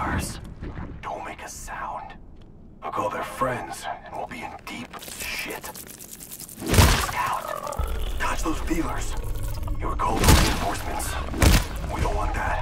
feelers. Don't make a sound. I'll call their friends, and we'll be in deep shit. Scout, touch those feelers. You were called for reinforcements. We don't want that.